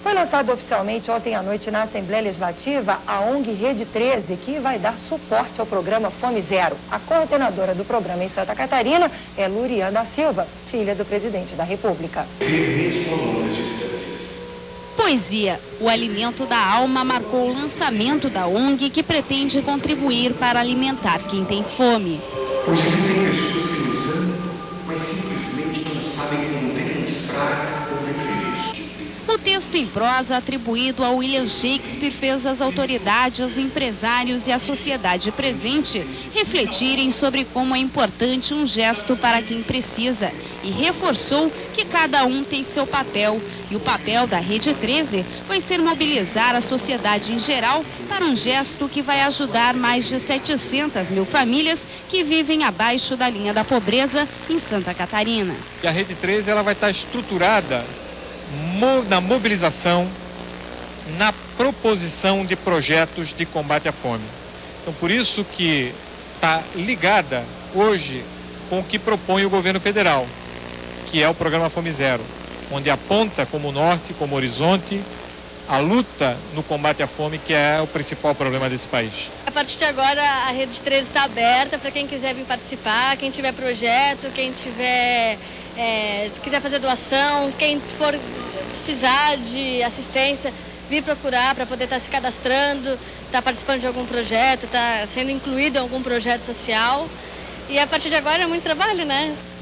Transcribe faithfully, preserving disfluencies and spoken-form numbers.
Foi lançado oficialmente ontem à noite na Assembleia Legislativa a ONG Rede treze, que vai dar suporte ao programa Fome Zero. A coordenadora do programa em Santa Catarina é Luriana Silva, filha do presidente da República. Poesia, o alimento da alma, marcou o lançamento da ONG, que pretende contribuir para alimentar quem tem fome. Pois existem pessoas que nos amam, mas simplesmente não sabem como demonstrar ou viver isso. O texto em prosa atribuído a William Shakespeare fez as autoridades, empresários e a sociedade presente refletirem sobre como é importante um gesto para quem precisa e reforçou que cada um tem seu papel. E o papel da Rede treze vai ser mobilizar a sociedade em geral para um gesto que vai ajudar mais de setecentas mil famílias que vivem abaixo da linha da pobreza em Santa Catarina. E a Rede treze ela vai estar estruturada na mobilização, na proposição de projetos de combate à fome. Então, por isso que está ligada hoje com o que propõe o governo federal, que é o programa Fome Zero, onde aponta como norte, como horizonte, a luta no combate à fome, que é o principal problema desse país. A partir de agora, a Rede treze está aberta para quem quiser vir participar, quem tiver projeto, quem tiver, é, quiser fazer doação, quem for precisar de assistência, vir procurar para poder estar se cadastrando, estar participando de algum projeto, estar sendo incluído em algum projeto social. E a partir de agora é muito trabalho, né?